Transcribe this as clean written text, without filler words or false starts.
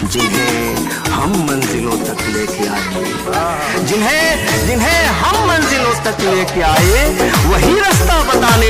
जिन्हें हम मंजिलों तक लेके आए, जिन्हें हम मंजिलों तक लेके आए, वही रास्ता बताने